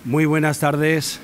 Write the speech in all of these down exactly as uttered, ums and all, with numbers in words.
Muy buenas tardes.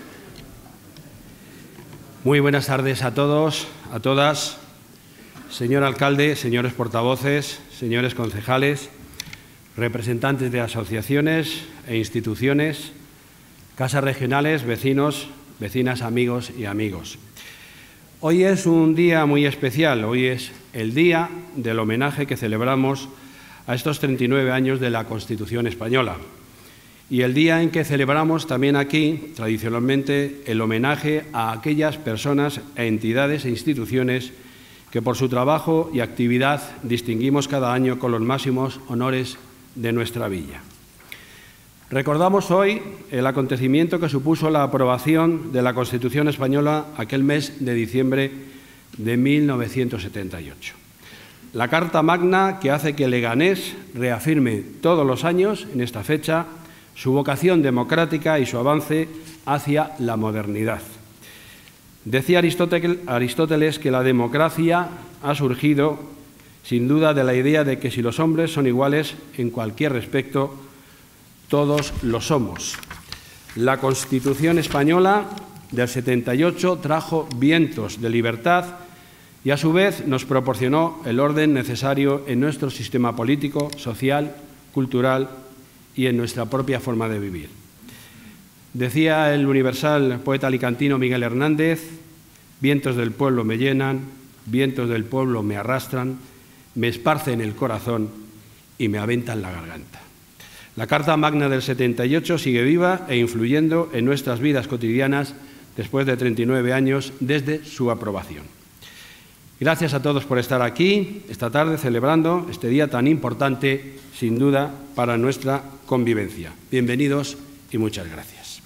Muy buenas tardes a todos, a todas. Señor alcalde, señores portavoces, señores concejales, representantes de asociaciones e instituciones, casas regionales, vecinos, vecinas, amigos y amigos. Hoy es un día muy especial. Hoy es el día del homenaje que celebramos a estos treinta y nueve años de la Constitución española. Y el día en que celebramos también aquí, tradicionalmente, el homenaje a aquellas personas, entidades e instituciones que por su trabajo y actividad distinguimos cada año con los máximos honores de nuestra villa. Recordamos hoy el acontecimiento que supuso la aprobación de la Constitución española aquel mes de diciembre de mil novecientos setenta y ocho. La Carta Magna que hace que Leganés reafirme todos los años, en esta fecha, su vocación democrática y su avance hacia la modernidad. Decía Aristóteles que la democracia ha surgido, sin duda, de la idea de que si los hombres son iguales en cualquier respecto, todos lo somos. La Constitución española del setenta y ocho trajo vientos de libertad y, a su vez, nos proporcionó el orden necesario en nuestro sistema político, social, cultural y en nuestra propia forma de vivir. Decía el universal poeta alicantino Miguel Hernández: vientos del pueblo me llenan, vientos del pueblo me arrastran, me esparcen el corazón y me aventan la garganta. La Carta Magna del setenta y ocho sigue viva e influyendo en nuestras vidas cotidianas después de treinta y nueve años desde su aprobación. Gracias a todos por estar aquí esta tarde celebrando este día tan importante, sin duda, para nuestra convivencia. Bienvenidos y muchas gracias.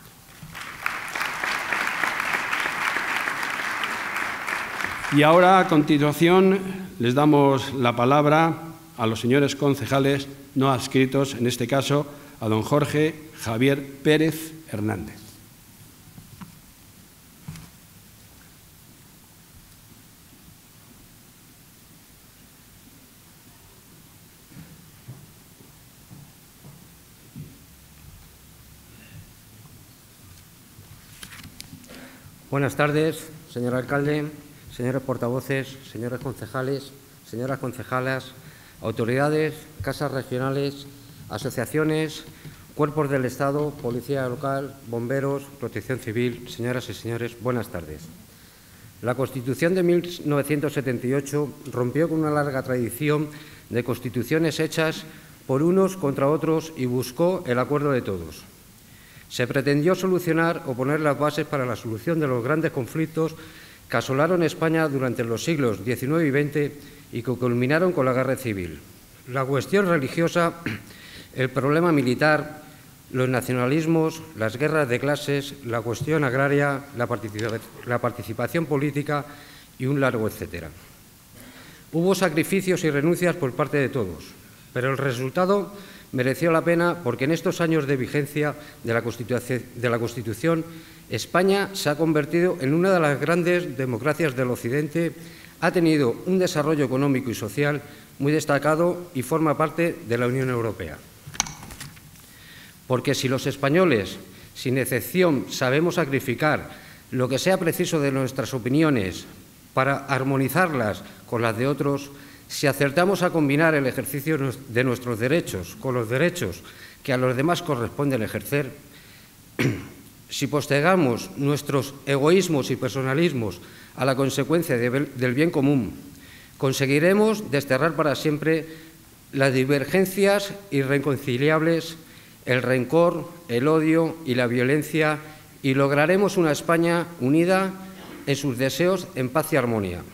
Y ahora, a continuación, les damos la palabra a los señores concejales no adscritos, en este caso a don Jorge Javier Pérez Hernández. Buenas tardes, señor alcalde, señores portavoces, señores concejales, señoras concejalas, autoridades, casas regionales, asociaciones, cuerpos del Estado, policía local, bomberos, protección civil, señoras y señores, buenas tardes. La Constitución de mil novecientos setenta y ocho rompió con una larga tradición de constituciones hechas por unos contra otros y buscó el acuerdo de todos. Se pretendió solucionar o poner las bases para la solución de los grandes conflictos que asolaron España durante los siglos diecinueve y veinte y que culminaron con la guerra civil. La cuestión religiosa, el problema militar, los nacionalismos, las guerras de clases, la cuestión agraria, la, participa la participación política y un largo etcétera. Hubo sacrificios y renuncias por parte de todos, pero el resultado mereció la pena porque en estos años de vigencia de la Constitución, de la Constitución, España se ha convertido en una de las grandes democracias del Occidente, ha tenido un desarrollo económico y social muy destacado y forma parte de la Unión Europea. Porque si los españoles, sin excepción, sabemos sacrificar lo que sea preciso de nuestras opiniones para armonizarlas con las de otros, si acertamos a combinar el ejercicio de nuestros derechos con los derechos que a los demás corresponden ejercer, si postergamos nuestros egoísmos y personalismos a la consecuencia de, del bien común, conseguiremos desterrar para siempre las divergencias irreconciliables, el rencor, el odio y la violencia y lograremos una España unida en sus deseos en paz y armonía.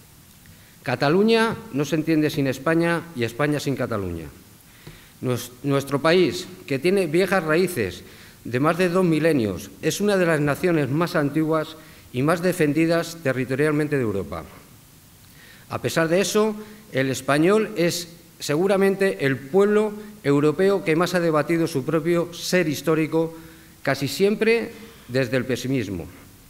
Cataluña no se entiende sin España y España sin Cataluña. Nuestro país, que tiene viejas raíces de más de dos milenios, es una de las naciones más antiguas y más defendidas territorialmente de Europa. A pesar de eso, el español es seguramente el pueblo europeo que más ha debatido su propio ser histórico, casi siempre desde el pesimismo.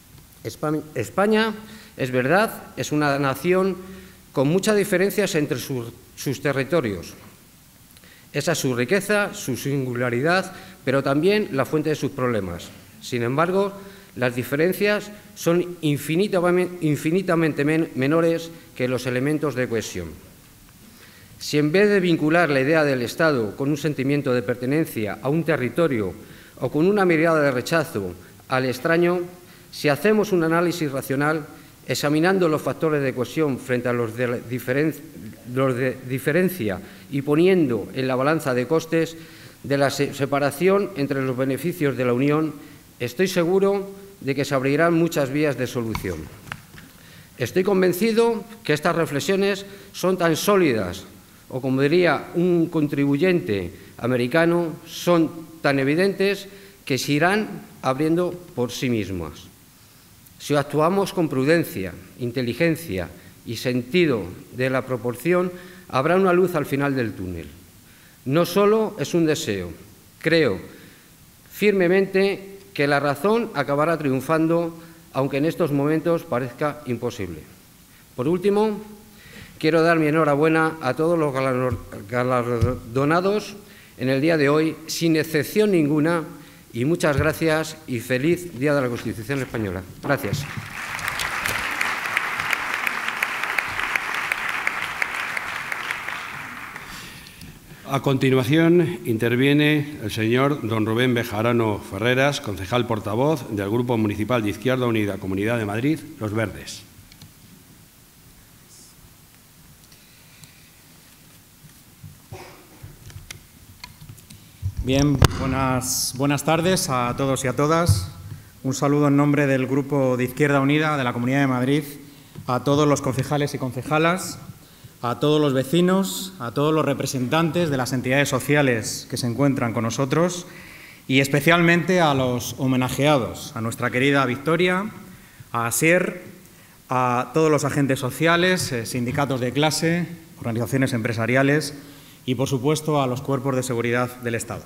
España, es verdad, es una nación con muchas diferencias entre sus, sus territorios. Esa es su riqueza, su singularidad, pero también la fuente de sus problemas. Sin embargo, las diferencias son infinitamente, infinitamente men- menores que los elementos de cohesión. Si en vez de vincular la idea del Estado con un sentimiento de pertenencia a un territorio o con una mirada de rechazo al extraño, si hacemos un análisis racional, examinando los factores de cohesión frente a los de, diferen los de diferencia y poniendo en la balanza de costes de la se separación entre los beneficios de la Unión, estoy seguro de que se abrirán muchas vías de solución. Estoy convencido que estas reflexiones son tan sólidas, o como diría un contribuyente americano, son tan evidentes que se irán abriendo por sí mismas. Si actuamos con prudencia, inteligencia y sentido de la proporción, habrá una luz al final del túnel. No solo es un deseo, creo firmemente que la razón acabará triunfando, aunque en estos momentos parezca imposible. Por último, quiero dar mi enhorabuena a todos los galardonados en el día de hoy, sin excepción ninguna, y muchas gracias y feliz Día de la Constitución Española. Gracias. A continuación, interviene el señor don Rubén Bejarano Ferreras, concejal portavoz del Grupo Municipal de Izquierda Unida, Comunidad de Madrid, Los Verdes. Bien, buenas, buenas tardes a todos y a todas. Un saludo en nombre del Grupo de Izquierda Unida de la Comunidad de Madrid a todos los concejales y concejalas, a todos los vecinos, a todos los representantes de las entidades sociales que se encuentran con nosotros y especialmente a los homenajeados, a nuestra querida Victoria, a Asier, a todos los agentes sociales, sindicatos de clase, organizaciones empresariales y, por supuesto, a los cuerpos de seguridad del Estado.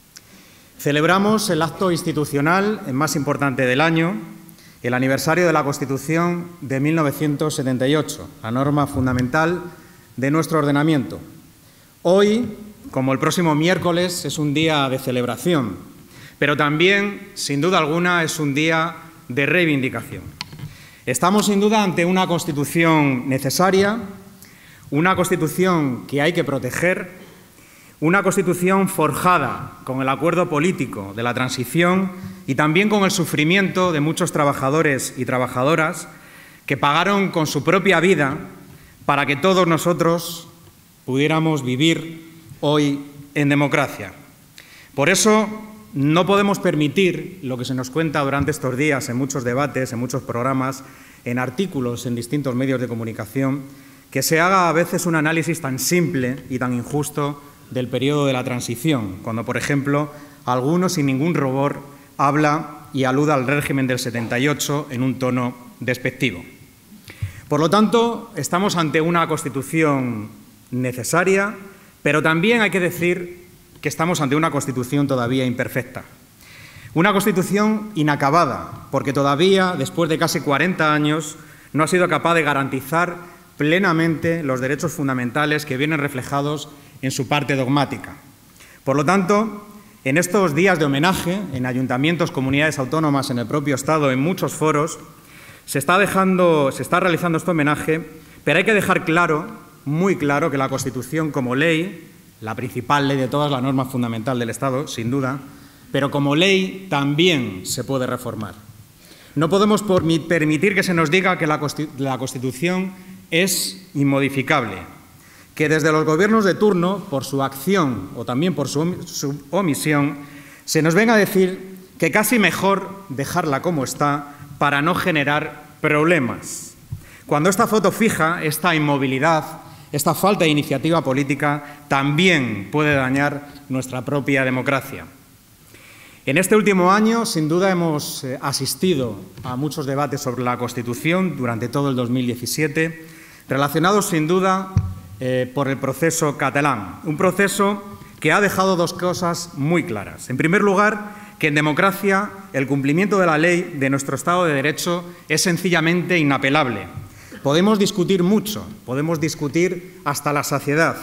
Celebramos el acto institucional más importante del año, el aniversario de la Constitución de mil novecientos setenta y ocho, la norma fundamental de nuestro ordenamiento. Hoy, como el próximo miércoles, es un día de celebración, pero también, sin duda alguna, es un día de reivindicación. Estamos, sin duda, ante una Constitución necesaria, una Constitución que hay que proteger, una Constitución forjada con el acuerdo político de la transición y también con el sufrimiento de muchos trabajadores y trabajadoras que pagaron con su propia vida para que todos nosotros pudiéramos vivir hoy en democracia. Por eso no podemos permitir lo que se nos cuenta durante estos días en muchos debates, en muchos programas, en artículos, en distintos medios de comunicación, que se haga a veces un análisis tan simple y tan injusto del periodo de la transición, cuando, por ejemplo, algunos sin ningún rubor habla y aluda al régimen del setenta y ocho en un tono despectivo. Por lo tanto, estamos ante una Constitución necesaria, pero también hay que decir que estamos ante una Constitución todavía imperfecta. Una Constitución inacabada, porque todavía, después de casi cuarenta años, no ha sido capaz de garantizar plenamente los derechos fundamentales que vienen reflejados en su parte dogmática. Por lo tanto, en estos días de homenaje, en ayuntamientos, comunidades autónomas, en el propio Estado, en muchos foros, se está, dejando, se está realizando este homenaje, pero hay que dejar claro, muy claro, que la Constitución como ley, la principal ley de todas, la norma fundamental del Estado, sin duda, pero como ley también se puede reformar. No podemos permitir que se nos diga que la Constitución es inmodificable, que desde los gobiernos de turno, por su acción o también por su, su omisión, se nos venga a decir que casi mejor dejarla como está para no generar problemas. Cuando esta foto fija, esta inmovilidad, esta falta de iniciativa política también puede dañar nuestra propia democracia. En este último año, sin duda, hemos asistido a muchos debates sobre la Constitución durante todo el dos mil diecisiete, relacionados sin duda eh, por el proceso catalán, un proceso que ha dejado dos cosas muy claras. En primer lugar, que en democracia el cumplimiento de la ley de nuestro Estado de Derecho es sencillamente inapelable. Podemos discutir mucho, podemos discutir hasta la saciedad,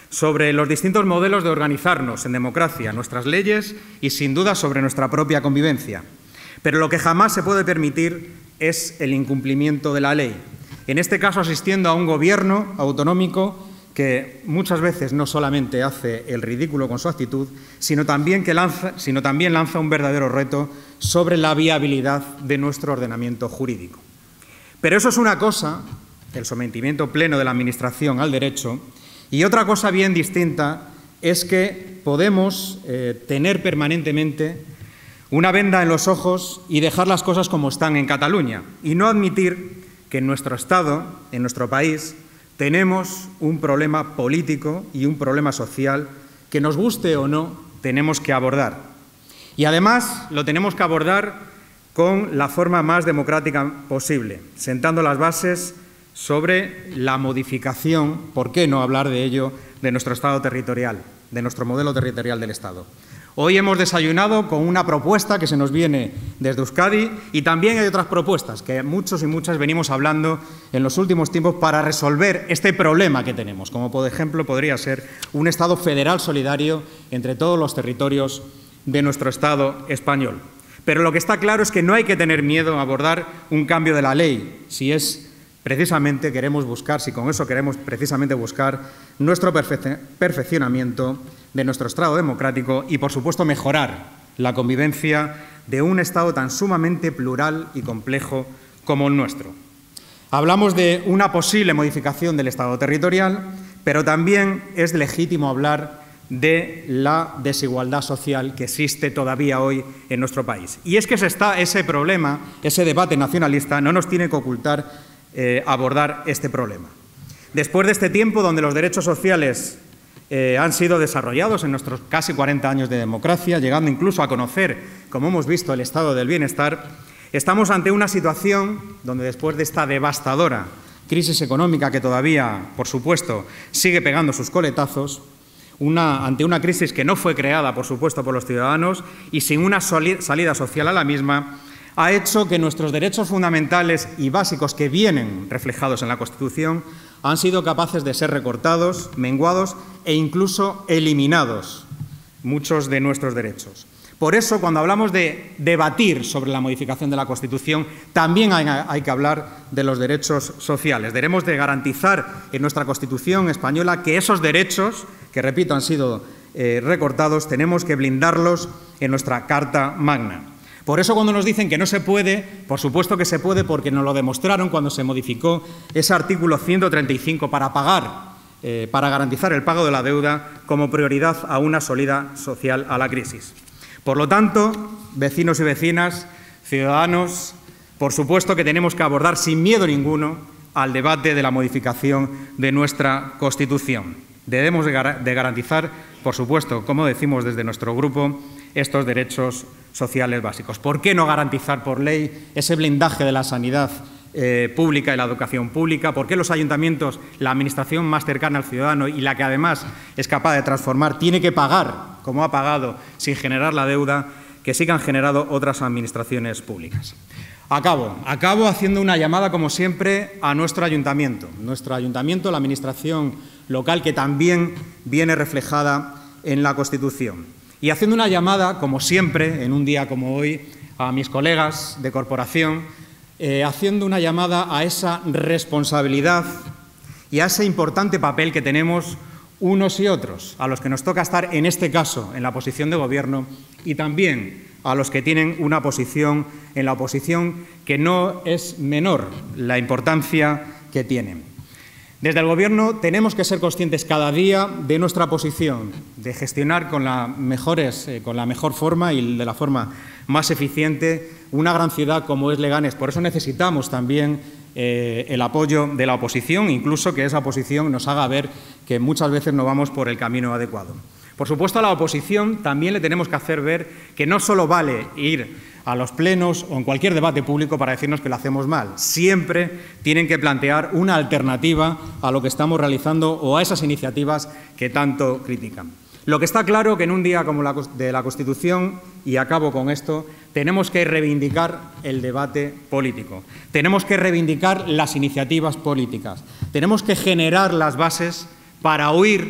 sobre los distintos modelos de organizarnos en democracia, nuestras leyes y, sin duda, sobre nuestra propia convivencia. Pero lo que jamás se puede permitir es el incumplimiento de la ley. En este caso, asistiendo a un gobierno autonómico que muchas veces no solamente hace el ridículo con su actitud, sino también, que lanza, sino también lanza un verdadero reto sobre la viabilidad de nuestro ordenamiento jurídico. Pero eso es una cosa, el sometimiento pleno de la Administración al derecho, y otra cosa bien distinta es que podemos eh, tener permanentemente una venda en los ojos y dejar las cosas como están en Cataluña y no admitir que en nuestro Estado, en nuestro país, tenemos un problema político y un problema social que, nos guste o no, tenemos que abordar. Y además lo tenemos que abordar con la forma más democrática posible, sentando las bases sobre la modificación, ¿por qué no hablar de ello?, de nuestro Estado territorial, de nuestro modelo territorial del Estado. Hoy hemos desayunado con una propuesta que se nos viene desde Euskadi y también hay otras propuestas que muchos y muchas venimos hablando en los últimos tiempos para resolver este problema que tenemos, como por ejemplo podría ser un Estado federal solidario entre todos los territorios de nuestro Estado español. Pero lo que está claro es que no hay que tener miedo a abordar un cambio de la ley, si es precisamente queremos buscar, si con eso queremos precisamente buscar nuestro perfe- perfeccionamiento de nuestro Estado democrático y, por supuesto, mejorar la convivencia de un Estado tan sumamente plural y complejo como el nuestro. Hablamos de una posible modificación del Estado territorial, pero también es legítimo hablar de la desigualdad social que existe todavía hoy en nuestro país. Y es que ese, está, ese problema, ese debate nacionalista, no nos tiene que ocultar Eh, abordar este problema. Después de este tiempo donde los derechos sociales eh, han sido desarrollados en nuestros casi cuarenta años de democracia, llegando incluso a conocer, como hemos visto, el estado del bienestar, estamos ante una situación donde después de esta devastadora crisis económica que todavía, por supuesto, sigue pegando sus coletazos, una, ante una crisis que no fue creada, por supuesto, por los ciudadanos y sin una salida social a la misma, ha hecho que nuestros derechos fundamentales y básicos que vienen reflejados en la Constitución han sido capaces de ser recortados, menguados e incluso eliminados muchos de nuestros derechos. Por eso, cuando hablamos de debatir sobre la modificación de la Constitución, también hay, hay que hablar de los derechos sociales. Debemos de garantizar en nuestra Constitución española que esos derechos, que repito, han sido eh, recortados, tenemos que blindarlos en nuestra Carta Magna. Por eso, cuando nos dicen que no se puede, por supuesto que se puede, porque nos lo demostraron cuando se modificó ese artículo ciento treinta y cinco para pagar, eh, para garantizar el pago de la deuda como prioridad a una salida social a la crisis. Por lo tanto, vecinos y vecinas, ciudadanos, por supuesto que tenemos que abordar sin miedo ninguno al debate de la modificación de nuestra Constitución. Debemos de, gar- de garantizar, por supuesto, como decimos desde nuestro grupo, estos derechos sociales básicos. ¿Por qué no garantizar por ley ese blindaje de la sanidad eh, pública y la educación pública? ¿Por qué los ayuntamientos, la administración más cercana al ciudadano y la que además es capaz de transformar, tiene que pagar, como ha pagado, sin generar la deuda que sí que han generado otras administraciones públicas? Acabo, acabo haciendo una llamada, como siempre, a nuestro ayuntamiento. Nuestro ayuntamiento, la administración local, que también viene reflejada en la Constitución. Y haciendo una llamada, como siempre, en un día como hoy, a mis colegas de corporación, eh, haciendo una llamada a esa responsabilidad y a ese importante papel que tenemos unos y otros, a los que nos toca estar, en este caso, en la posición de Gobierno y también a los que tienen una posición en la oposición, que no es menor la importancia que tienen. Desde el Gobierno tenemos que ser conscientes cada día de nuestra posición, de gestionar con la, mejores, eh, con la mejor forma y de la forma más eficiente una gran ciudad como es Leganés. Por eso necesitamos también eh, el apoyo de la oposición, incluso que esa oposición nos haga ver que muchas veces no vamos por el camino adecuado. Por supuesto, a la oposición también le tenemos que hacer ver que no solo vale ir a los plenos o en cualquier debate público para decirnos que lo hacemos mal. Siempre tienen que plantear una alternativa a lo que estamos realizando o a esas iniciativas que tanto critican. Lo que está claro que en un día como la de la Constitución, y acabo con esto, tenemos que reivindicar el debate político, tenemos que reivindicar las iniciativas políticas, tenemos que generar las bases para oír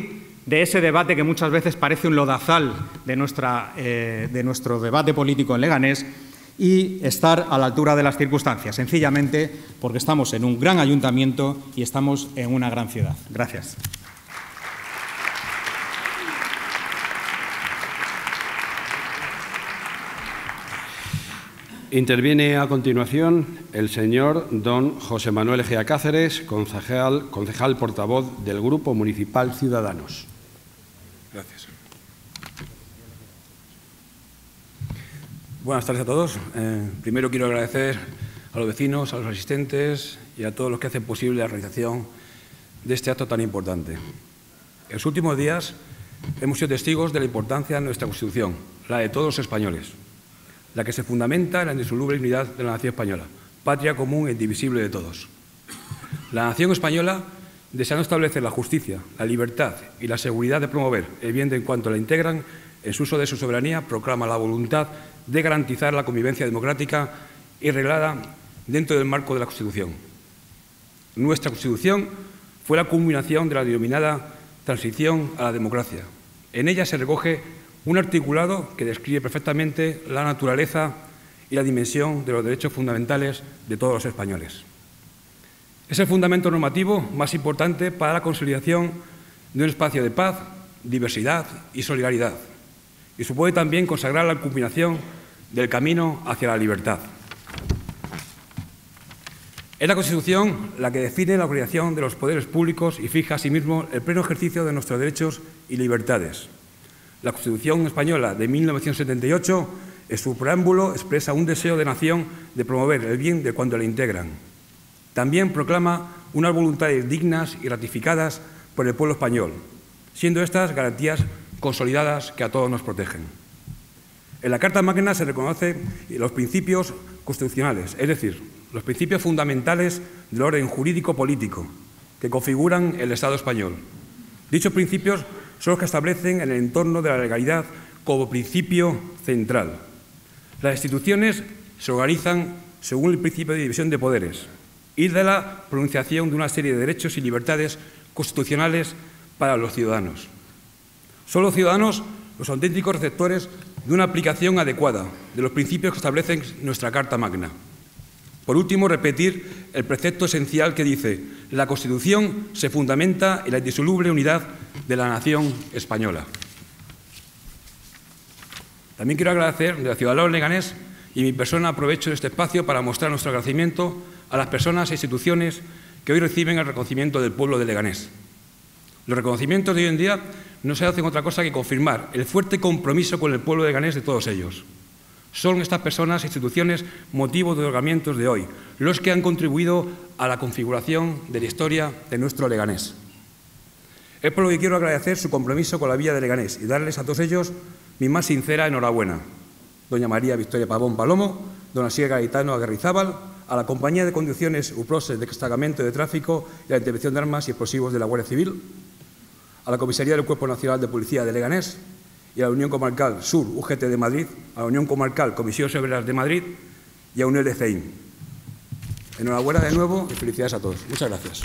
de ese debate que muchas veces parece un lodazal de, nuestra, eh, de nuestro debate político en Leganés, y estar a la altura de las circunstancias, sencillamente porque estamos en un gran ayuntamiento y estamos en una gran ciudad. Gracias. Interviene a continuación el señor don José Manuel Egea Cáceres, concejal, concejal portavoz del Grupo Municipal Ciudadanos. Gracias. Buenas tardes a todos. Eh, primero quiero agradecer a los vecinos, a los asistentes y a todos los que hacen posible la realización de este acto tan importante. En los últimos días hemos sido testigos de la importancia de nuestra Constitución, la de todos los españoles, la que se fundamenta en la indisoluble unidad de la nación española, patria común e indivisible de todos. La nación española, deseando establecer la justicia, la libertad y la seguridad de promover el bien de en cuanto la integran, en su uso de su soberanía, proclama la voluntad de garantizar la convivencia democrática y reglada dentro del marco de la Constitución. Nuestra Constitución fue la culminación de la denominada transición a la democracia. En ella se recoge un articulado que describe perfectamente la naturaleza y la dimensión de los derechos fundamentales de todos los españoles. Es el fundamento normativo más importante para la consolidación de un espacio de paz, diversidad y solidaridad, y supone también consagrar la culminación del camino hacia la libertad. Es la Constitución la que define la organización de los poderes públicos y fija asimismo el pleno ejercicio de nuestros derechos y libertades. La Constitución española de mil novecientos setenta y ocho, en su preámbulo, expresa un deseo de nación de promover el bien de cuanto la integran. También proclama unas voluntades dignas y ratificadas por el pueblo español, siendo estas garantías consolidadas que a todos nos protegen. En la Carta Magna se reconocen los principios constitucionales, es decir, los principios fundamentales del orden jurídico-político que configuran el Estado español. Dichos principios son los que establecen el entorno de la legalidad como principio central. Las instituciones se organizan según el principio de división de poderes y de la pronunciación de una serie de derechos y libertades constitucionales para los ciudadanos. Son los ciudadanos los auténticos receptores de una aplicación adecuada de los principios que establecen nuestra Carta Magna. Por último, repetir el precepto esencial que dice: la Constitución se fundamenta en la indisoluble unidad de la nación española. También quiero agradecer de la ciudad de Leganés y mi persona aprovecho este espacio para mostrar nuestro agradecimiento a las personas e instituciones que hoy reciben el reconocimiento del pueblo de Leganés. Los reconocimientos de hoy en día no se hacen otra cosa que confirmar el fuerte compromiso con el pueblo de Leganés de todos ellos. Son estas personas e instituciones motivo de otorgamientos de hoy, los que han contribuido a la configuración de la historia de nuestro Leganés. Es por lo que quiero agradecer su compromiso con la villa de Leganés y darles a todos ellos mi más sincera enhorabuena. Doña María Victoria Pavón Palomo, don Asier Gaetano Aguerrizábal, a la Compañía de Conducciones UPROSES de Destacamento de Tráfico y la Intervención de Armas y Explosivos de la Guardia Civil, a la Comisaría del Cuerpo Nacional de Policía de Leganés y a la Unión Comarcal Sur U G T de Madrid, a la Unión Comarcal Comisiones Obreras de Madrid y a UNEL de C E I M. Enhorabuena de nuevo y felicidades a todos. Muchas gracias.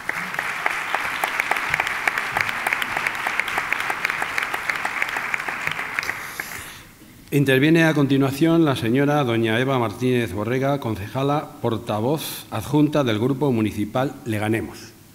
Interviene a continuación la señora doña Eva Martínez Borrega, concejala portavoz adjunta del Grupo Municipal Leganemos.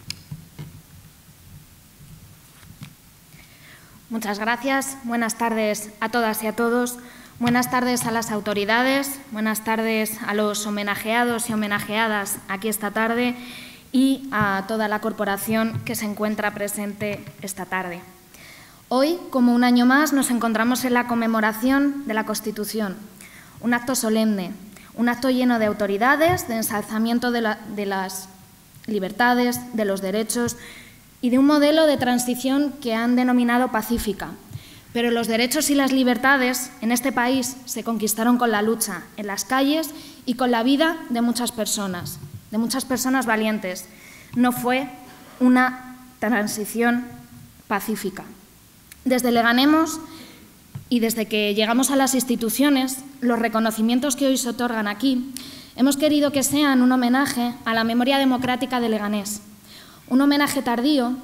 Muchas gracias. Buenas tardes a todas y a todos. Buenas tardes a las autoridades. Buenas tardes a los homenajeados y homenajeadas aquí esta tarde y a toda la corporación que se encuentra presente esta tarde. Hoy, como un año más, nos encontramos en la conmemoración de la Constitución, un acto solemne, un acto lleno de autoridades, de ensalzamiento de, la, de las libertades, de los derechos y de un modelo de transición que han denominado pacífica. Pero los derechos y las libertades en este país se conquistaron con la lucha, en las calles y con la vida de muchas personas, de muchas personas valientes. No fue una transición pacífica. Desde Leganemos y desde que llegamos a las instituciones, los reconocimientos que hoy se otorgan aquí, hemos querido que sean un homenaje a la memoria democrática de Leganés. Un homenaje tardío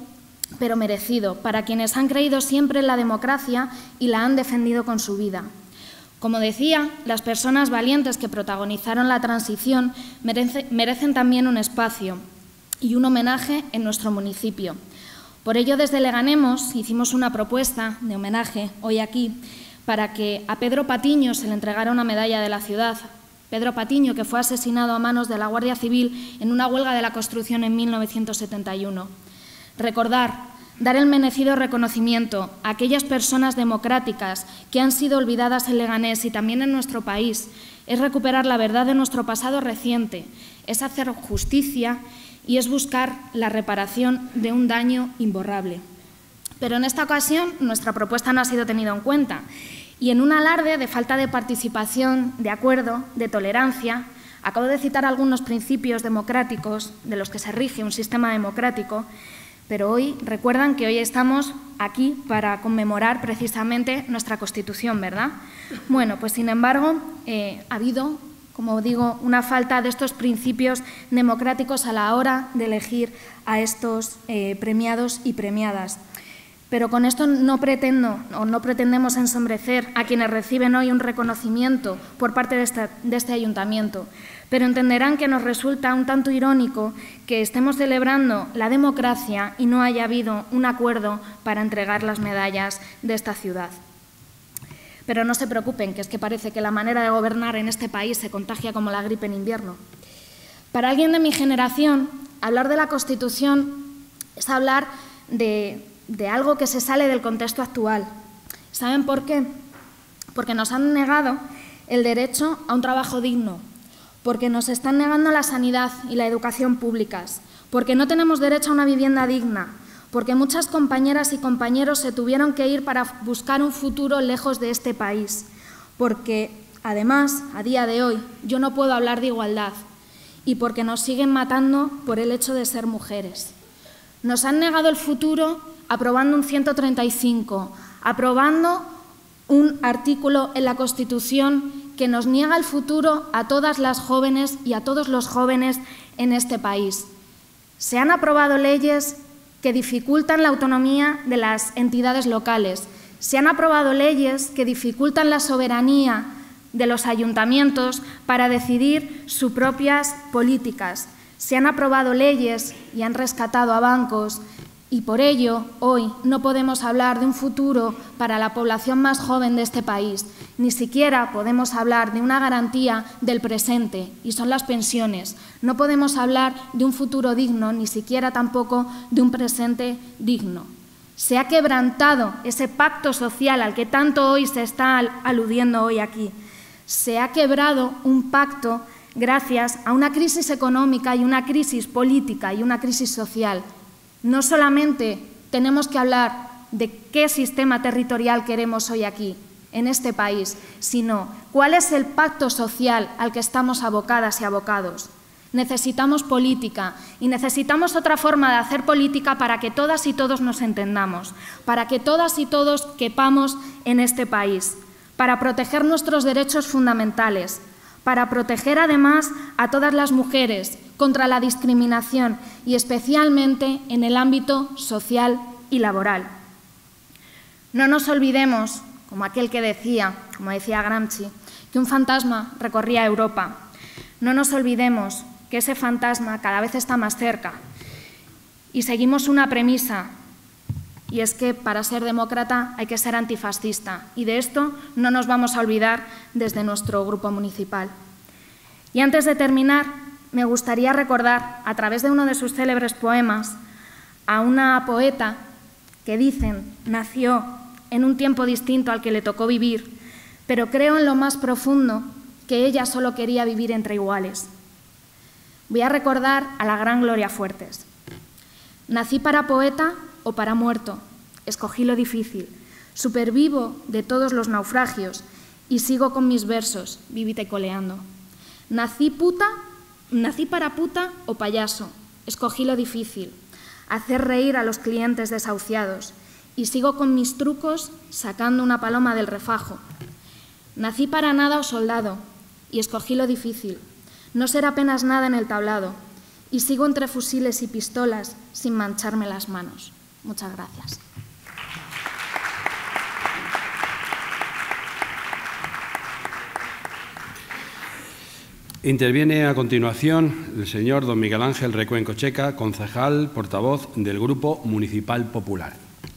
pero merecido, para quienes han creído siempre en la democracia y la han defendido con su vida. Como decía, las personas valientes que protagonizaron la transición merece, merecen también un espacio y un homenaje en nuestro municipio. Por ello, desde Leganemos hicimos una propuesta de homenaje hoy aquí para que a Pedro Patiño se le entregara una medalla de la ciudad. Pedro Patiño, que fue asesinado a manos de la Guardia Civil en una huelga de la construcción en mil novecientos setenta y uno. Recordar, dar el merecido reconocimiento a aquellas personas democráticas que han sido olvidadas en Leganés y también en nuestro país, es recuperar la verdad de nuestro pasado reciente, es hacer justicia y es buscar la reparación de un daño imborrable. Pero en esta ocasión nuestra propuesta no ha sido tenida en cuenta y en un alarde de falta de participación, de acuerdo, de tolerancia, acabo de citar algunos principios democráticos de los que se rige un sistema democrático, pero hoy recuerdan que hoy estamos aquí para conmemorar precisamente nuestra Constitución, ¿verdad? Bueno, pues sin embargo, eh, ha habido, como digo, una falta de estos principios democráticos a la hora de elegir a estos eh, premiados y premiadas. Pero con esto no pretendo o no pretendemos ensombrecer a quienes reciben hoy un reconocimiento por parte de este, de este ayuntamiento, pero entenderán que nos resulta un tanto irónico que estemos celebrando la democracia y no haya habido un acuerdo para entregar las medallas de esta ciudad. Pero no se preocupen, que es que parece que la manera de gobernar en este país se contagia como la gripe en invierno. Para alguien de mi generación, hablar de la Constitución es hablar de, de algo que se sale del contexto actual. ¿Saben por qué? Porque nos han negado el derecho a un trabajo digno, porque nos están negando la sanidad y la educación públicas, porque no tenemos derecho a una vivienda digna, porque muchas compañeras y compañeros se tuvieron que ir para buscar un futuro lejos de este país, porque, además, a día de hoy, yo no puedo hablar de igualdad y porque nos siguen matando por el hecho de ser mujeres. Nos han negado el futuro aprobando un ciento treinta y cinco, aprobando un artículo en la Constitución que nos niega el futuro a todas las jóvenes y a todos los jóvenes en este país. Se han aprobado leyes que dificultan la autonomía de las entidades locales. Se han aprobado leyes que dificultan la soberanía de los ayuntamientos para decidir sus propias políticas. Se han aprobado leyes y han rescatado a bancos y por ello hoy no podemos hablar de un futuro para la población más joven de este país. Ni siquiera podemos hablar de una garantía del presente y son las pensiones. No podemos hablar de un futuro digno, ni siquiera tampoco de un presente digno. Se ha quebrantado ese pacto social al que tanto hoy se está aludiendo hoy aquí. Se ha quebrado un pacto gracias a una crisis económica y una crisis política y una crisis social. No solamente tenemos que hablar de qué sistema territorial queremos hoy aquí, en este país, sino cuál es el pacto social al que estamos abocadas y abocados. Necesitamos política y necesitamos otra forma de hacer política para que todas y todos nos entendamos, para que todas y todos quepamos en este país, para proteger nuestros derechos fundamentales, para proteger además a todas las mujeres contra la discriminación y especialmente en el ámbito social y laboral. No nos olvidemos, como aquel que decía, como decía Gramsci, que un fantasma recorría Europa. No nos olvidemos que ese fantasma cada vez está más cerca y seguimos una premisa, y es que para ser demócrata hay que ser antifascista y de esto no nos vamos a olvidar desde nuestro grupo municipal. Y antes de terminar, me gustaría recordar, a través de uno de sus célebres poemas, a una poeta que dicen nació en un tiempo distinto al que le tocó vivir, pero creo en lo más profundo que ella solo quería vivir entre iguales. Voy a recordar a la gran Gloria Fuertes. Nací para poeta o para muerto, escogí lo difícil, supervivo de todos los naufragios y sigo con mis versos, vivitecoleando. Nací puta, nací para puta o payaso, escogí lo difícil, hacer reír a los clientes desahuciados y sigo con mis trucos sacando una paloma del refajo. Nací para nada o soldado y escogí lo difícil, no ser apenas nada en el tablado y sigo entre fusiles y pistolas sin mancharme las manos. Muchas gracias. Interviene a continuación el señor don Miguel Ángel Recuenco Checa, concejal, portavoz del Grupo Municipal Popular.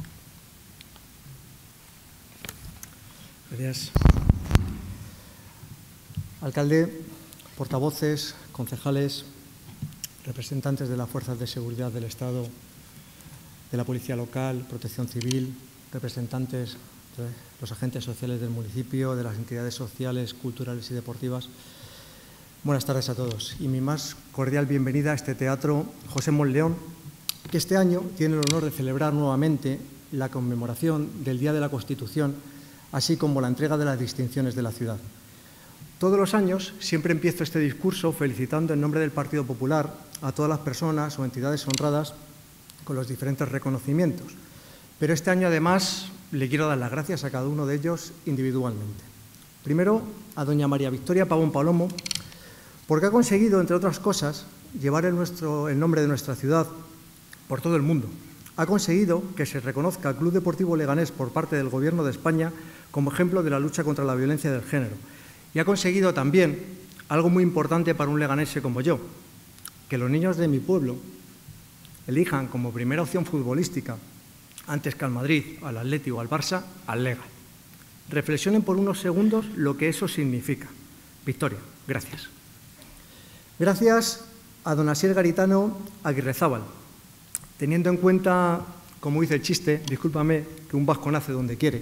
Gracias. Alcalde, portavoces, concejales, representantes de las fuerzas de seguridad del Estado, de la Policía Local, Protección Civil, representantes de los agentes sociales del municipio, de las entidades sociales, culturales y deportivas. Buenas tardes a todos y mi más cordial bienvenida a este Teatro José Monleón, que este año tiene el honor de celebrar nuevamente la conmemoración del Día de la Constitución, así como la entrega de las distinciones de la ciudad. Todos los años siempre empiezo este discurso felicitando en nombre del Partido Popular a todas las personas o entidades honradas con los diferentes reconocimientos, pero este año además le quiero dar las gracias a cada uno de ellos individualmente. Primero a doña María Victoria Pavón Palomo, porque ha conseguido, entre otras cosas, llevar el, nuestro, el nombre de nuestra ciudad por todo el mundo. Ha conseguido que se reconozca al Club Deportivo Leganés por parte del Gobierno de España como ejemplo de la lucha contra la violencia del género. Y ha conseguido también algo muy importante para un leganense como yo, que los niños de mi pueblo elijan como primera opción futbolística, antes que al Madrid, al Atleti o al Barça, al Lega. Reflexionen por unos segundos lo que eso significa. Victoria, gracias. Gracias a don Asier Garitano Aguirrezábal, teniendo en cuenta, como dice el chiste, discúlpame, que un vasco nace donde quiere,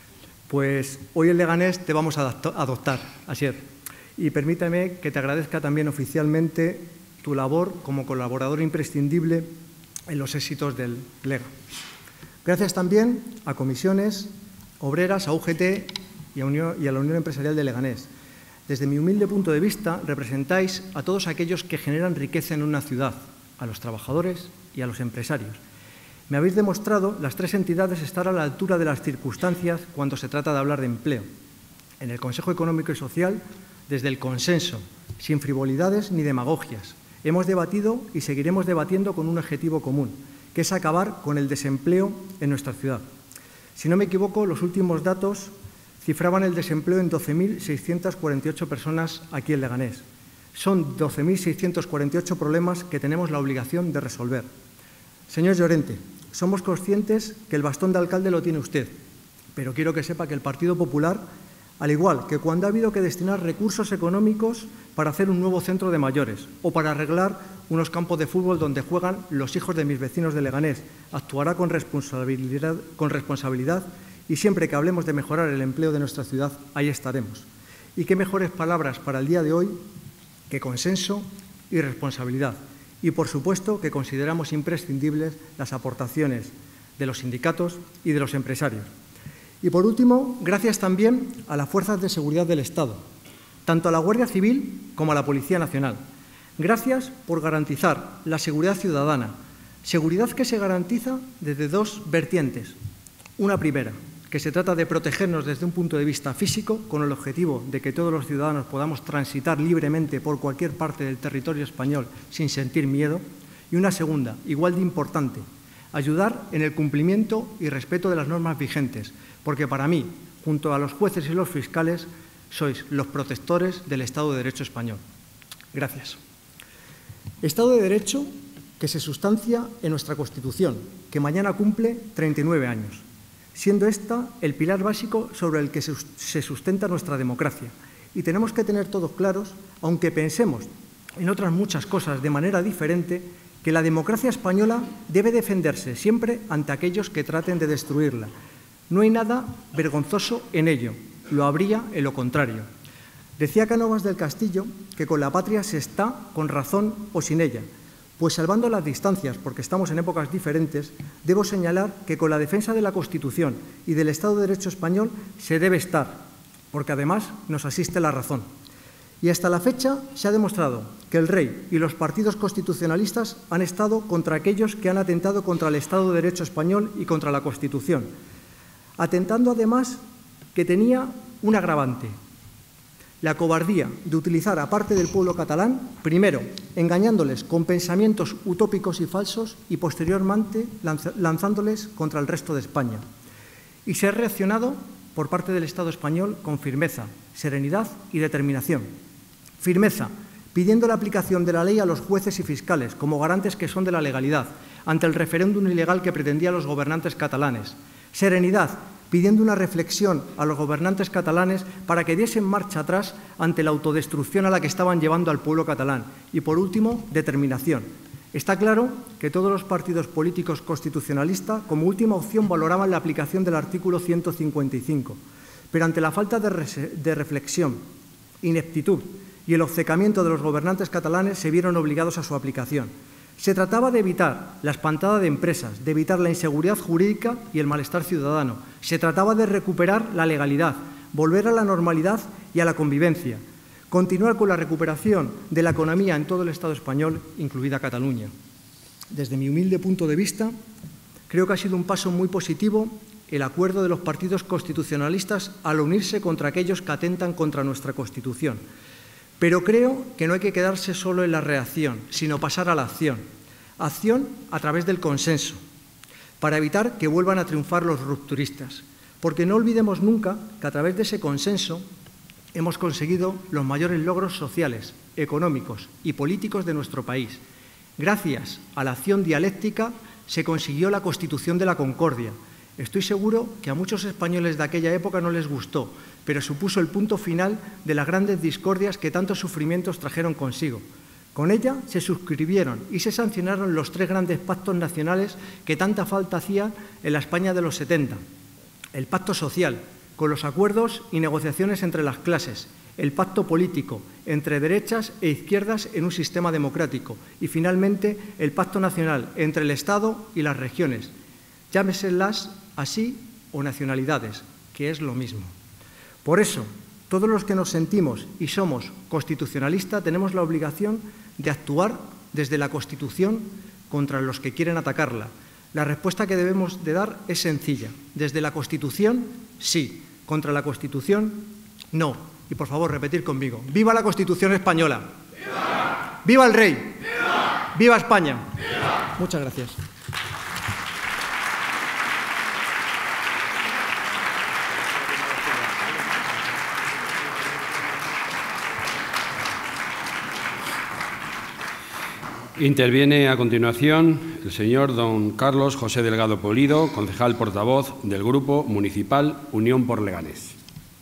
pues hoy en Leganés te vamos a adoptar, Asier, y permíteme que te agradezca también oficialmente tu labor como colaborador imprescindible en los éxitos del Lega. Gracias también a comisiones obreras, a U G T y a, Unión, y a la Unión Empresarial de Leganés. Desde mi humilde punto de vista, representáis a todos aquellos que generan riqueza en una ciudad, a los trabajadores y a los empresarios. Me habéis demostrado las tres entidades estar a la altura de las circunstancias cuando se trata de hablar de empleo. En el Consejo Económico y Social, desde el consenso, sin frivolidades ni demagogias, hemos debatido y seguiremos debatiendo con un objetivo común, que es acabar con el desempleo en nuestra ciudad. Si no me equivoco, los últimos datos cifraban el desempleo en doce mil seiscientas cuarenta y ocho personas aquí en Leganés. Son doce mil seiscientos cuarenta y ocho problemas que tenemos la obligación de resolver. Señor Llorente, somos conscientes que el bastón de alcalde lo tiene usted, pero quiero que sepa que el Partido Popular, al igual que cuando ha habido que destinar recursos económicos para hacer un nuevo centro de mayores o para arreglar unos campos de fútbol donde juegan los hijos de mis vecinos de Leganés, actuará con responsabilidad, con responsabilidad y siempre que hablemos de mejorar el empleo de nuestra ciudad, ahí estaremos. Y qué mejores palabras para el día de hoy que consenso y responsabilidad. Y, por supuesto, que consideramos imprescindibles las aportaciones de los sindicatos y de los empresarios. Y, por último, gracias también a las fuerzas de seguridad del Estado, tanto a la Guardia Civil como a la Policía Nacional. Gracias por garantizar la seguridad ciudadana, seguridad que se garantiza desde dos vertientes. Una primera, que se trata de protegernos desde un punto de vista físico, con el objetivo de que todos los ciudadanos podamos transitar libremente por cualquier parte del territorio español sin sentir miedo. Y una segunda, igual de importante, ayudar en el cumplimiento y respeto de las normas vigentes, porque para mí, junto a los jueces y los fiscales, sois los protectores del Estado de Derecho español. Gracias. Estado de Derecho que se sustancia en nuestra Constitución, que mañana cumple treinta y nueve años. Siendo esta el pilar básico sobre el que se sustenta nuestra democracia. Y tenemos que tener todos claros, aunque pensemos en otras muchas cosas de manera diferente, que la democracia española debe defenderse siempre ante aquellos que traten de destruirla. No hay nada vergonzoso en ello, lo habría en lo contrario. Decía Cánovas del Castillo que con la patria se está con razón o sin ella. Pues salvando las distancias, porque estamos en épocas diferentes, debo señalar que con la defensa de la Constitución y del Estado de Derecho español se debe estar, porque además nos asiste la razón. Y hasta la fecha se ha demostrado que el rey y los partidos constitucionalistas han estado contra aquellos que han atentado contra el Estado de Derecho español y contra la Constitución, atentando además que tenía un agravante. la cobardía de utilizar a parte del pueblo catalán, primero, engañándoles con pensamientos utópicos y falsos y, posteriormente, lanzándoles contra el resto de España. Y se ha reaccionado por parte del Estado español con firmeza, serenidad y determinación. Firmeza, pidiendo la aplicación de la ley a los jueces y fiscales como garantes que son de la legalidad ante el referéndum ilegal que pretendían los gobernantes catalanes. Serenidad, pidiendo una reflexión a los gobernantes catalanes para que diesen marcha atrás ante la autodestrucción a la que estaban llevando al pueblo catalán. Y, por último, determinación. Está claro que todos los partidos políticos constitucionalistas, como última opción, valoraban la aplicación del artículo ciento cincuenta y cinco, pero ante la falta de, re de reflexión, ineptitud y el obcecamiento de los gobernantes catalanes se vieron obligados a su aplicación. Se trataba de evitar la espantada de empresas, de evitar la inseguridad jurídica y el malestar ciudadano. Se trataba de recuperar la legalidad, volver a la normalidad y a la convivencia, continuar con la recuperación de la economía en todo el Estado español, incluida Cataluña. Desde mi humilde punto de vista, creo que ha sido un paso muy positivo el acuerdo de los partidos constitucionalistas al unirse contra aquellos que atentan contra nuestra Constitución. Pero creo que no hay que quedarse solo en la reacción, sino pasar a la acción. Acción a través del consenso, para evitar que vuelvan a triunfar los rupturistas. Porque no olvidemos nunca que a través de ese consenso hemos conseguido los mayores logros sociales, económicos y políticos de nuestro país. Gracias a la acción dialéctica se consiguió la Constitución de la Concordia. Estoy seguro que a muchos españoles de aquella época no les gustó, pero supuso el punto final de las grandes discordias que tantos sufrimientos trajeron consigo. Con ella se suscribieron y se sancionaron los tres grandes pactos nacionales que tanta falta hacían en la España de los setenta. El pacto social, con los acuerdos y negociaciones entre las clases, el pacto político, entre derechas e izquierdas en un sistema democrático y, finalmente, el pacto nacional entre el Estado y las regiones, llámeselas así o nacionalidades, que es lo mismo. Por eso, todos los que nos sentimos y somos constitucionalistas tenemos la obligación de actuar desde la Constitución contra los que quieren atacarla. La respuesta que debemos de dar es sencilla. Desde la Constitución, sí. Contra la Constitución, no. Y, por favor, repetir conmigo. ¡Viva la Constitución española! ¡Viva! ¡Viva el rey! ¡Viva! ¡Viva España! ¡Viva! Muchas gracias. Interviene a continuación el señor don Carlos José Delgado Polido, concejal portavoz del Grupo Municipal Unión por Leganés.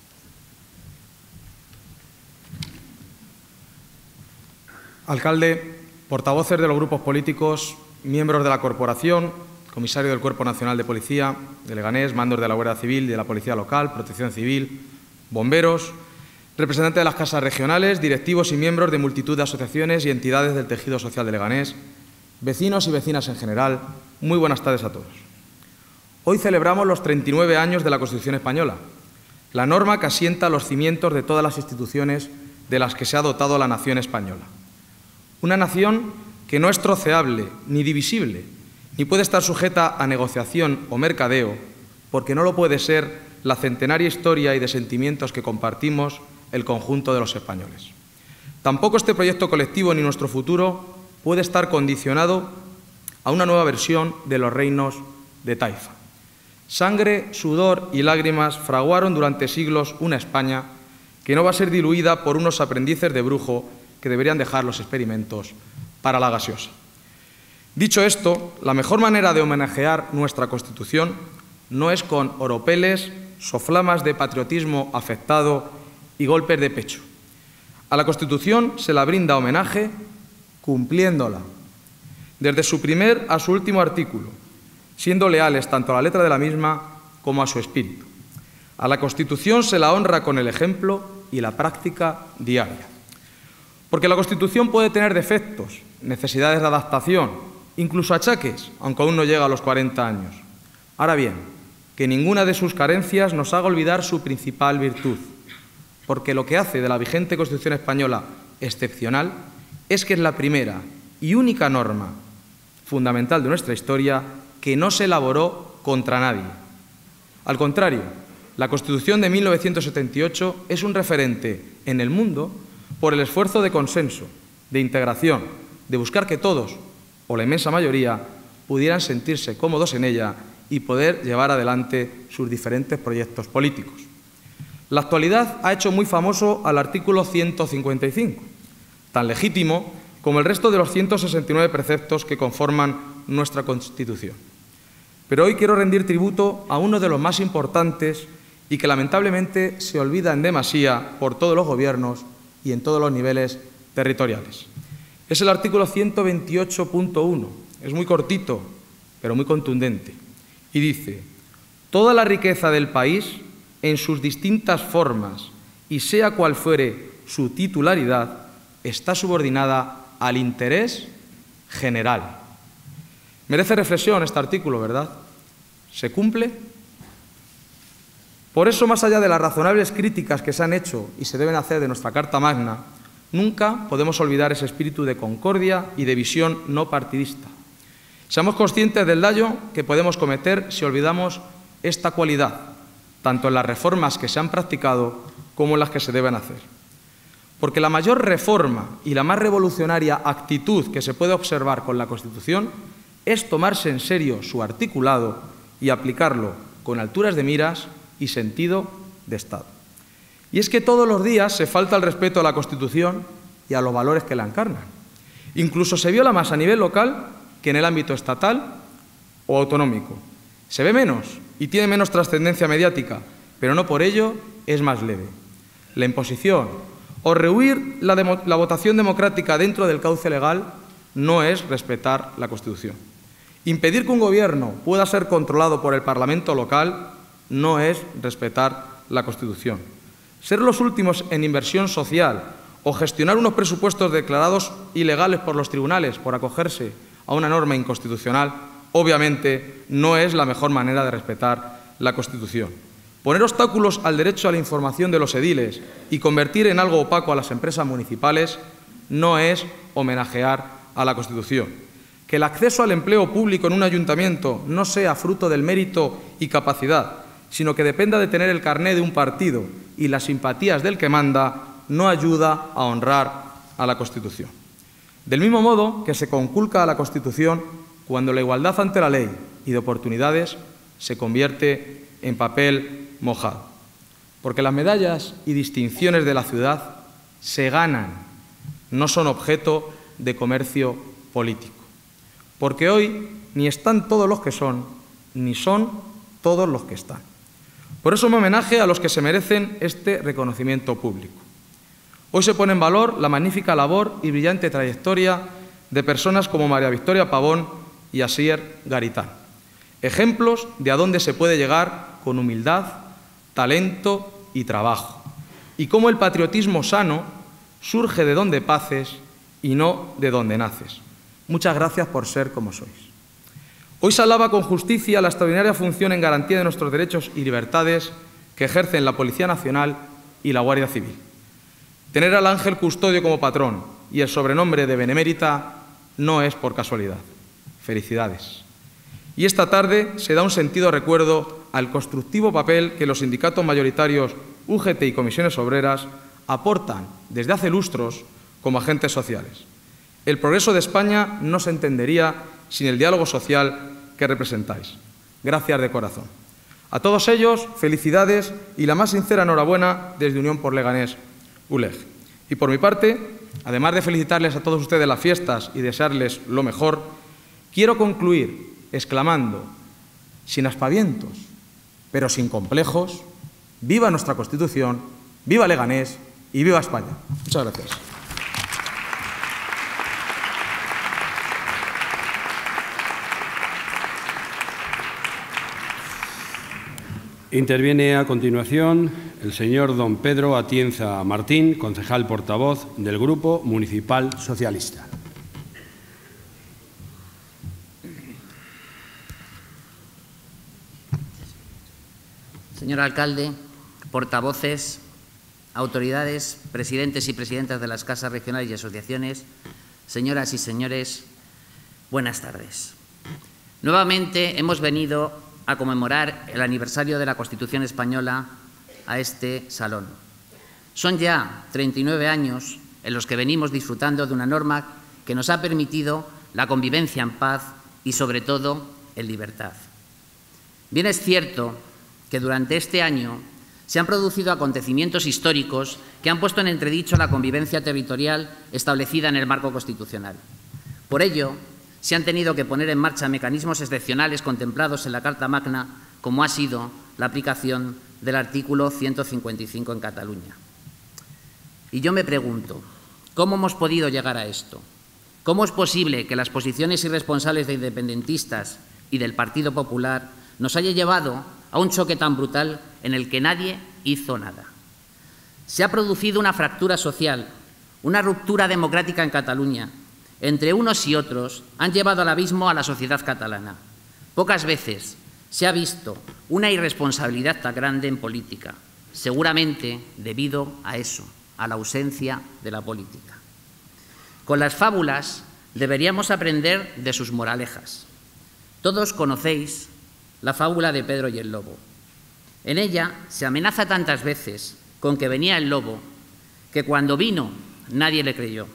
Alcalde, portavoces de los grupos políticos, miembros de la corporación, comisario del Cuerpo Nacional de Policía de Leganés, mandos de la Guardia Civil y de la Policía Local, Protección Civil, bomberos, representantes de las casas regionales, directivos y miembros de multitud de asociaciones y entidades del tejido social de Leganés, vecinos y vecinas en general, muy buenas tardes a todos. Hoy celebramos los treinta y nueve años de la Constitución española, la norma que asienta los cimientos de todas las instituciones de las que se ha dotado la nación española. Una nación que no es troceable ni divisible, ni puede estar sujeta a negociación o mercadeo, porque no lo puede ser la centenaria historia y de sentimientos que compartimos el conjunto de los españoles. Tampoco este proyecto colectivo ni nuestro futuro puede estar condicionado a una nueva versión de los reinos de Taifa. Sangre, sudor y lágrimas fraguaron durante siglos una España que no va a ser diluida por unos aprendices de brujo que deberían dejar los experimentos para la gaseosa. Dicho esto, la mejor manera de homenajear nuestra Constitución no es con oropeles, soflamas de patriotismo afectado y golpes de pecho. A la Constitución se la brinda homenaje cumpliéndola, desde su primer a su último artículo, siendo leales tanto a la letra de la misma como a su espíritu. A la Constitución se la honra con el ejemplo y la práctica diaria. Porque la Constitución puede tener defectos, necesidades de adaptación, incluso achaques, aunque aún no llega a los cuarenta años. Ahora bien, que ninguna de sus carencias nos haga olvidar su principal virtud, porque lo que hace de la vigente Constitución española excepcional es que es la primera y única norma fundamental de nuestra historia que no se elaboró contra nadie. Al contrario, la Constitución de mil novecientos setenta y ocho es un referente en el mundo por el esfuerzo de consenso, de integración, de buscar que todos, o la inmensa mayoría, pudieran sentirse cómodos en ella y poder llevar adelante sus diferentes proyectos políticos. La actualidad ha hecho muy famoso al artículo ciento cincuenta y cinco, tan legítimo como el resto de los ciento sesenta y nueve preceptos que conforman nuestra Constitución. Pero hoy quiero rendir tributo a uno de los más importantes y que lamentablemente se olvida en demasía por todos los gobiernos y en todos los niveles territoriales. Es el artículo ciento veintiocho punto uno. Es muy cortito, pero muy contundente. Y dice: toda la riqueza del país, en sus distintas formas, y sea cual fuere su titularidad, está subordinada al interés general. Merece reflexión este artículo, ¿verdad? ¿Se cumple? Por eso, más allá de las razonables críticas que se han hecho y se deben hacer de nuestra Carta Magna, nunca podemos olvidar ese espíritu de concordia y de visión no partidista. Seamos conscientes del daño que podemos cometer si olvidamos esta cualidad, tanto en las reformas que se han practicado como en las que se deben hacer. Porque la mayor reforma y la más revolucionaria actitud que se puede observar con la Constitución es tomarse en serio su articulado y aplicarlo con alturas de miras y sentido de Estado. Y es que todos los días se falta el respeto a la Constitución y a los valores que la encarnan. Incluso se viola más a nivel local que en el ámbito estatal o autonómico. Se ve menos y tiene menos trascendencia mediática, pero no por ello es más leve. La imposición o rehuir la, la votación democrática dentro del cauce legal no es respetar la Constitución. Impedir que un gobierno pueda ser controlado por el Parlamento local no es respetar la Constitución. Ser los últimos en inversión social o gestionar unos presupuestos declarados ilegales por los tribunales por acogerse a una norma inconstitucional, obviamente no es la mejor manera de respetar la Constitución. Poner obstáculos al derecho a la información de los ediles y convertir en algo opaco a las empresas municipales no es homenajear a la Constitución. Que el acceso al empleo público en un ayuntamiento no sea fruto del mérito y capacidad, sino que dependa de tener el carné de un partido y las simpatías del que manda, no ayuda a honrar a la Constitución. Del mismo modo que se conculca a la Constitución cuando la igualdad ante la ley y de oportunidades se convierte en papel mojado. Porque las medallas y distinciones de la ciudad se ganan, no son objeto de comercio político. Porque hoy ni están todos los que son, ni son todos los que están. Por eso me homenaje a los que se merecen este reconocimiento público. Hoy se pone en valor la magnífica labor y brillante trayectoria de personas como María Victoria Pavón y Asier Garitán. Ejemplos de a dónde se puede llegar con humildad, talento y trabajo. Y cómo el patriotismo sano surge de donde paces y no de donde naces. Muchas gracias por ser como sois. Hoy se alaba con justicia la extraordinaria función en garantía de nuestros derechos y libertades que ejercen la Policía Nacional y la Guardia Civil. Tener al ángel custodio como patrón y el sobrenombre de benemérita no es por casualidad. Felicidades. Y esta tarde se da un sentido recuerdo al constructivo papel que los sindicatos mayoritarios U G T y comisiones obreras aportan desde hace lustros como agentes sociales. El progreso de España no se entendería sin el diálogo social que representáis. Gracias de corazón. A todos ellos, felicidades y la más sincera enhorabuena desde Unión por Leganés, U L E G. Y por mi parte, además de felicitarles a todos ustedes las fiestas y desearles lo mejor, quiero concluir exclamando, sin aspavientos, pero sin complejos, viva nuestra Constitución, viva Leganés y viva España. Muchas gracias. Interviene a continuación el señor don Pedro Atienza Martín, concejal portavoz del Grupo Municipal Socialista. Señor alcalde, portavoces, autoridades, presidentes y presidentas de las casas regionales y asociaciones, señoras y señores, buenas tardes. Nuevamente hemos venido a conmemorar el aniversario de la Constitución española a este salón. Son ya treinta y nueve años en los que venimos disfrutando de una norma que nos ha permitido la convivencia en paz y, sobre todo, en libertad. Bien es cierto que durante este año se han producido acontecimientos históricos que han puesto en entredicho la convivencia territorial establecida en el marco constitucional. Por ello, se han tenido que poner en marcha mecanismos excepcionales contemplados en la Carta Magna, como ha sido la aplicación del artículo ciento cincuenta y cinco en Cataluña. Y yo me pregunto, ¿cómo hemos podido llegar a esto? ¿Cómo es posible que las posiciones irresponsables de independentistas y del Partido Popular nos haya llevado a un choque tan brutal en el que nadie hizo nada? Se ha producido una fractura social, una ruptura democrática en Cataluña. Entre unos y otros han llevado al abismo a la sociedad catalana. Pocas veces se ha visto una irresponsabilidad tan grande en política, seguramente debido a eso, a la ausencia de la política. Con las fábulas deberíamos aprender de sus moralejas. Todos conocéis la fábula de Pedro y el lobo. En ella se amenaza tantas veces con que venía el lobo que cuando vino nadie le creyó.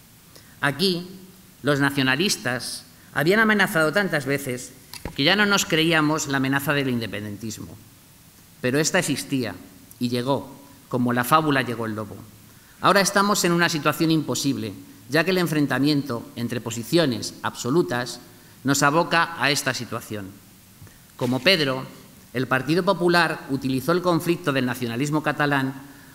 Aquí los nacionalistas habían amenazado tantas veces que ya no nos creíamos la amenaza del independentismo. Pero esta existía y llegó, como la fábula llegó el lobo. Ahora estamos en una situación imposible, ya que el enfrentamiento entre posiciones absolutas nos aboca a esta situación. Como Pedro, el Partido Popular utilizó el conflicto del nacionalismo catalán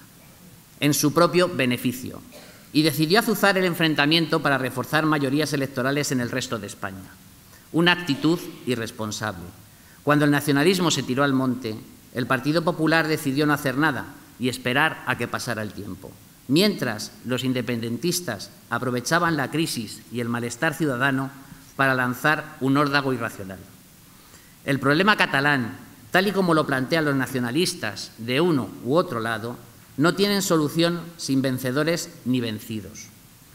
en su propio beneficio y decidió azuzar el enfrentamiento para reforzar mayorías electorales en el resto de España. Una actitud irresponsable. Cuando el nacionalismo se tiró al monte, el Partido Popular decidió no hacer nada y esperar a que pasara el tiempo. Mientras los independentistas aprovechaban la crisis y el malestar ciudadano para lanzar un órdago irracional. El problema catalán, tal y como lo plantean los nacionalistas de uno u otro lado, no tienen solución sin vencedores ni vencidos.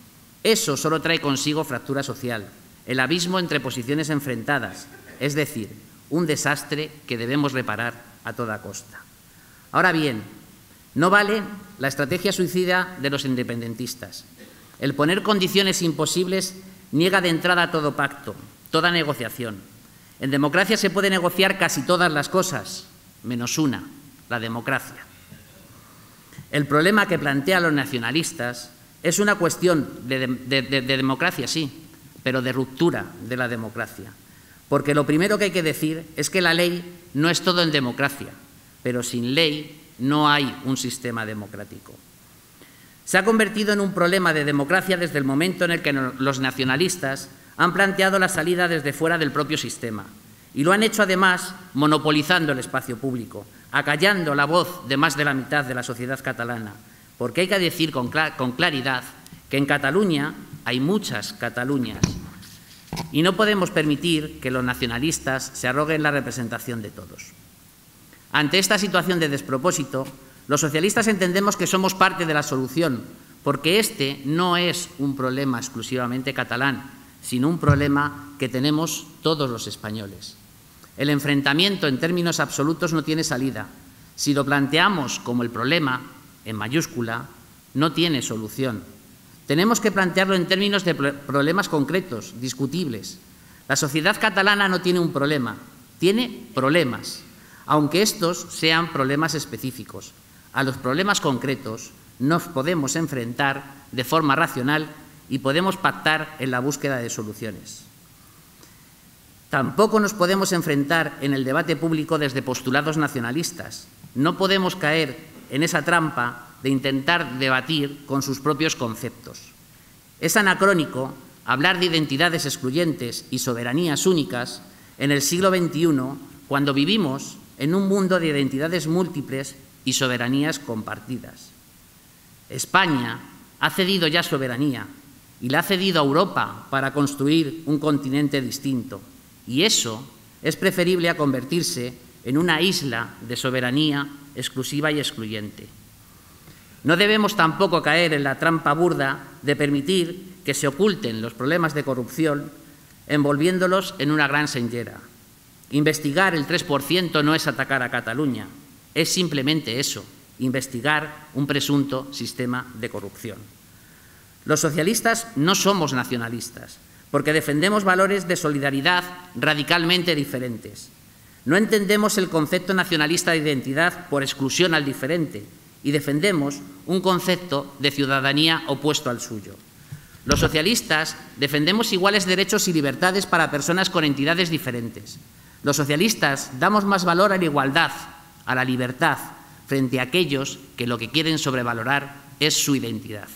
Eso solo trae consigo fractura social, el abismo entre posiciones enfrentadas, es decir, un desastre que debemos reparar a toda costa. Ahora bien, no vale la estrategia suicida de los independentistas. El poner condiciones imposibles niega de entrada todo pacto, toda negociación. En democracia se puede negociar casi todas las cosas, menos una, la democracia. El problema que plantean los nacionalistas es una cuestión de, de, de, de democracia, sí, pero de ruptura de la democracia. Porque lo primero que hay que decir es que la ley no es todo en democracia, pero sin ley no hay un sistema democrático. Se ha convertido en un problema de democracia desde el momento en el que los nacionalistas han planteado la salida desde fuera del propio sistema y lo han hecho además monopolizando el espacio público, acallando la voz de más de la mitad de la sociedad catalana, porque hay que decir con, clar- con claridad que en Cataluña hay muchas Cataluñas y no podemos permitir que los nacionalistas se arroguen la representación de todos. Ante esta situación de despropósito, los socialistas entendemos que somos parte de la solución, porque este no es un problema exclusivamente catalán, sino un problema que tenemos todos los españoles. El enfrentamiento en términos absolutos no tiene salida. Si lo planteamos como el problema, en mayúscula, no tiene solución. Tenemos que plantearlo en términos de problemas concretos, discutibles. La sociedad catalana no tiene un problema, tiene problemas, aunque estos sean problemas específicos. A los problemas concretos nos podemos enfrentar de forma racional y podemos pactar en la búsqueda de soluciones. Tampoco nos podemos enfrentar en el debate público desde postulados nacionalistas. No podemos caer en esa trampa de intentar debatir con sus propios conceptos. Es anacrónico hablar de identidades excluyentes y soberanías únicas en el siglo veintiuno, cuando vivimos en un mundo de identidades múltiples y soberanías compartidas. España ha cedido ya soberanía y la ha cedido a Europa para construir un continente distinto, y eso es preferible a convertirse en una isla de soberanía exclusiva y excluyente. No debemos tampoco caer en la trampa burda de permitir que se oculten los problemas de corrupción envolviéndolos en una gran señera. Investigar el tres por ciento no es atacar a Cataluña, es simplemente eso, investigar un presunto sistema de corrupción. Los socialistas no somos nacionalistas, porque defendemos valores de solidaridad radicalmente diferentes. No entendemos el concepto nacionalista de identidad por exclusión al diferente y defendemos un concepto de ciudadanía opuesto al suyo. Los socialistas defendemos iguales derechos y libertades para personas con entidades diferentes. Los socialistas damos más valor a la igualdad, a la libertad, frente a aquellos que lo que quieren sobrevalorar es su identidad.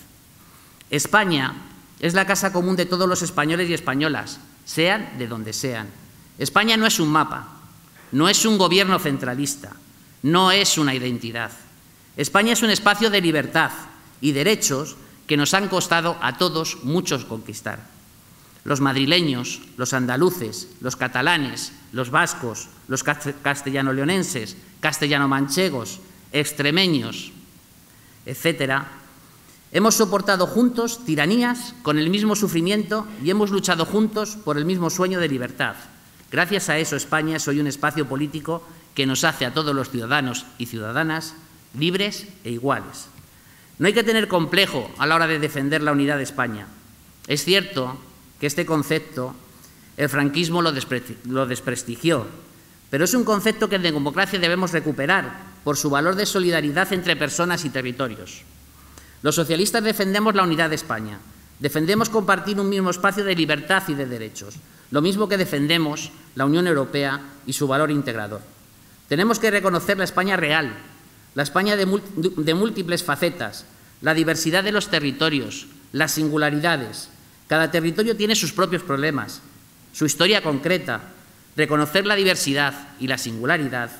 España es la casa común de todos los españoles y españolas, sean de donde sean. España no es un mapa, no es un gobierno centralista, no es una identidad. España es un espacio de libertad y derechos que nos han costado a todos muchos conquistar. Los madrileños, los andaluces, los catalanes, los vascos, los castellano-leonenses, castellano-manchegos, extremeños, etcétera, hemos soportado juntos tiranías con el mismo sufrimiento y hemos luchado juntos por el mismo sueño de libertad. Gracias a eso, España es hoy un espacio político que nos hace a todos los ciudadanos y ciudadanas libres e iguales. No hay que tener complejo a la hora de defender la unidad de España. Es cierto que este concepto el franquismo lo, despre- lo desprestigió, pero es un concepto que en democracia debemos recuperar por su valor de solidaridad entre personas y territorios. Los socialistas defendemos la unidad de España, defendemos compartir un mismo espacio de libertad y de derechos, lo mismo que defendemos la Unión Europea y su valor integrador. Tenemos que reconocer la España real, la España de, de múltiples facetas, la diversidad de los territorios, las singularidades. Cada territorio tiene sus propios problemas, su historia concreta. Reconocer la diversidad y la singularidad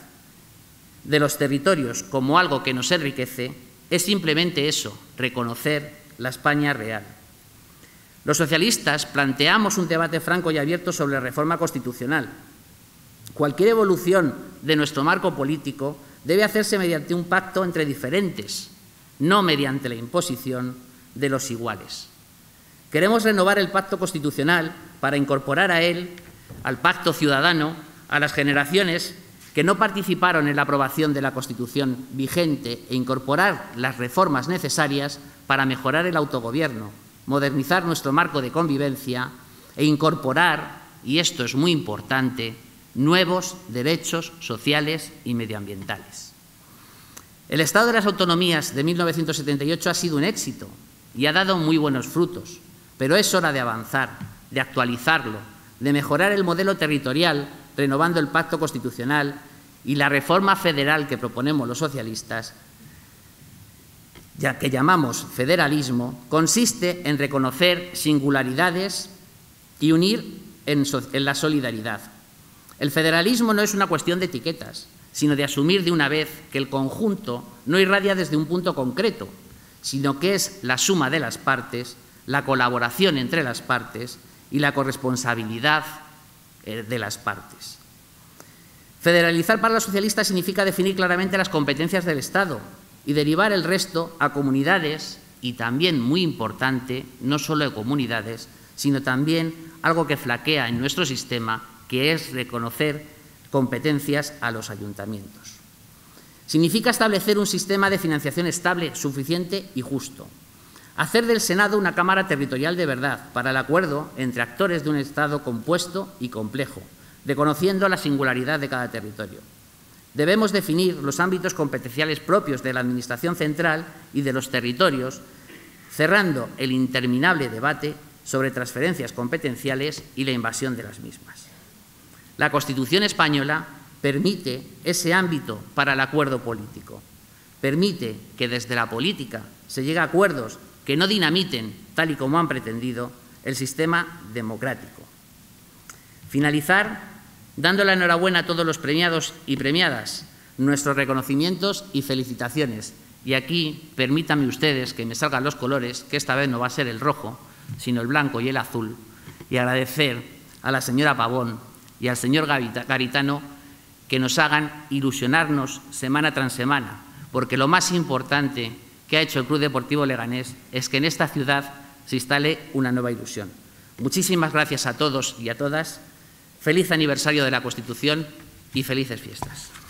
de los territorios como algo que nos enriquece es simplemente eso, reconocer la España real. Los socialistas planteamos un debate franco y abierto sobre la reforma constitucional. Cualquier evolución de nuestro marco político debe hacerse mediante un pacto entre diferentes, no mediante la imposición de los iguales. Queremos renovar el pacto constitucional para incorporar a él, al pacto ciudadano, a las generaciones que no participaron en la aprobación de la Constitución vigente e incorporar las reformas necesarias para mejorar el autogobierno, modernizar nuestro marco de convivencia e incorporar, y esto es muy importante, nuevos derechos sociales y medioambientales. El Estado de las Autonomías de mil novecientos setenta y ocho ha sido un éxito y ha dado muy buenos frutos, pero es hora de avanzar, de actualizarlo, de mejorar el modelo territorial, renovando el pacto constitucional y la reforma federal que proponemos los socialistas, ya que llamamos federalismo, consiste en reconocer singularidades y unir en, so en la solidaridad. El federalismo no es una cuestión de etiquetas, sino de asumir de una vez que el conjunto no irradia desde un punto concreto, sino que es la suma de las partes, la colaboración entre las partes y la corresponsabilidad de las partes. Federalizar para los socialistas significa definir claramente las competencias del Estado y derivar el resto a comunidades y también, muy importante, no solo de comunidades, sino también algo que flaquea en nuestro sistema, que es reconocer competencias a los ayuntamientos. Significa establecer un sistema de financiación estable, suficiente y justo. Hacer del Senado una Cámara territorial de verdad para el acuerdo entre actores de un Estado compuesto y complejo, reconociendo la singularidad de cada territorio. Debemos definir los ámbitos competenciales propios de la Administración central y de los territorios, cerrando el interminable debate sobre transferencias competenciales y la invasión de las mismas. La Constitución española permite ese ámbito para el acuerdo político. Permite que desde la política se llegue a acuerdos que no dinamiten, tal y como han pretendido, el sistema democrático. Finalizar dando la enhorabuena a todos los premiados y premiadas, nuestros reconocimientos y felicitaciones. Y aquí, permítanme ustedes que me salgan los colores, que esta vez no va a ser el rojo, sino el blanco y el azul, y agradecer a la señora Pavón y al señor Garitano que nos hagan ilusionarnos semana tras semana, porque lo más importante que ha hecho el Club Deportivo Leganés es que en esta ciudad se instale una nueva ilusión. Muchísimas gracias a todos y a todas. Feliz aniversario de la Constitución y felices fiestas.